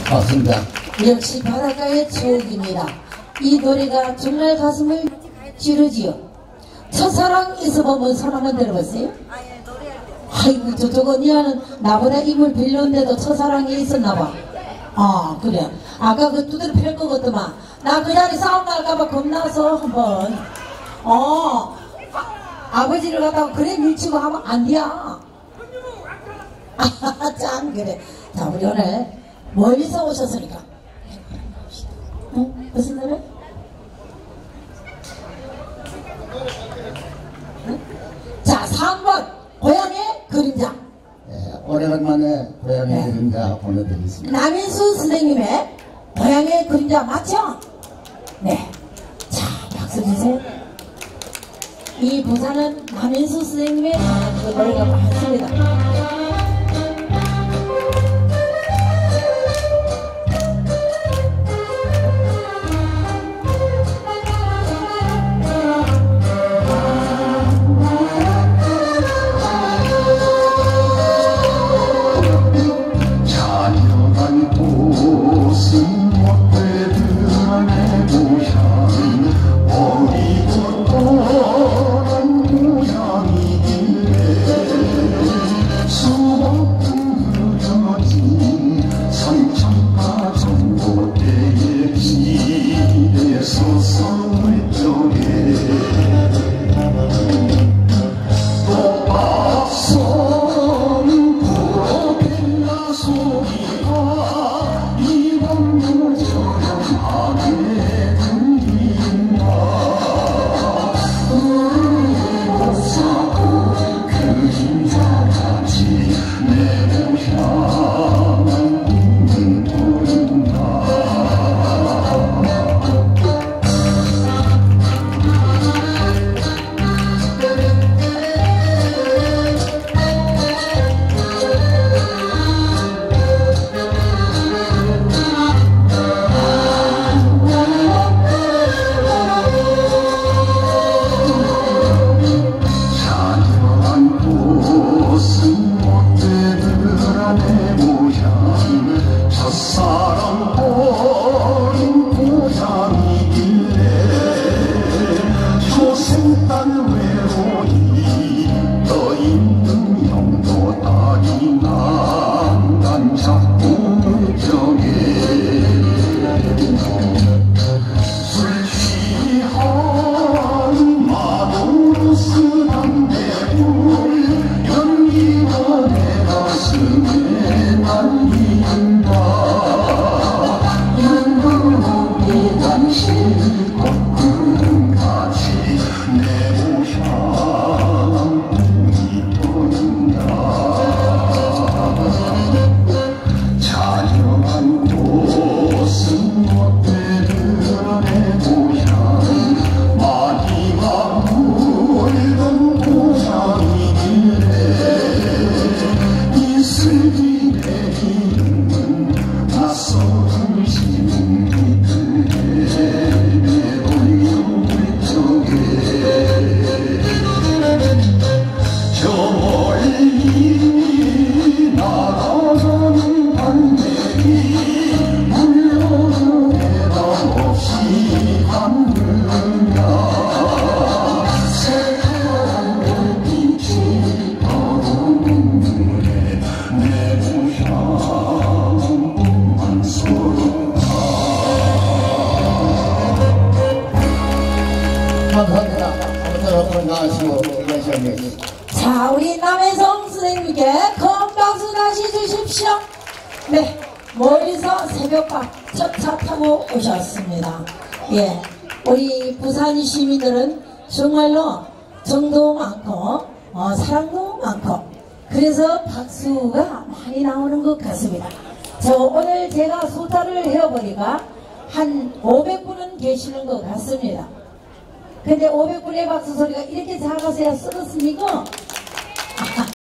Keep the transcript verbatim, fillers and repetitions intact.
맞습니다. 역시 바닷가의 추억입니다. 이 노래가 정말 가슴을 찌르지요. 첫사랑 있어보면 손 한번 들어보세요. 아이고 저쪽은 니아는 나보다 입을 빌렸는데도 첫사랑이 있었나봐. 아 그래. 아까 그 두드려 팰 것 같더만. 나 그 자리 싸움 날까봐 겁나서 한번 어 아버지를 갖다가 그래 밀치고 하면 안 돼야. 아 짱 그래. 자 우리 오늘 멀리서 오셨으니까 응? 무슨 노래? 응? 자 삼 번 고향의 그림자. 네, 오래간만에 고향의 네. 그림자 보내드리겠습니다. 남인수 선생님의 고향의 그림자 맞죠? 네. 자 박수 주세요. 이 부산은 남인수 선생님의 그 노래가 많습니다. 감사합니다. 아무쪼록 건강하시고 건강하시고. 자 우리 남혜성 선생님께 큰 박수 다시 주십시오. 네 멀리서 새벽밥 첫 차 타고 오셨습니다. 예, 우리 부산 시민들은 정말로 정도 많고 어, 사랑도 많고 그래서 박수가 많이 나오는 것 같습니다. 저 오늘 제가 숫자를 해보니까 한 오백 분은 계시는 것 같습니다. 근데 오백 분의 박수 소리가 이렇게 작아서야 쓰겠습니까?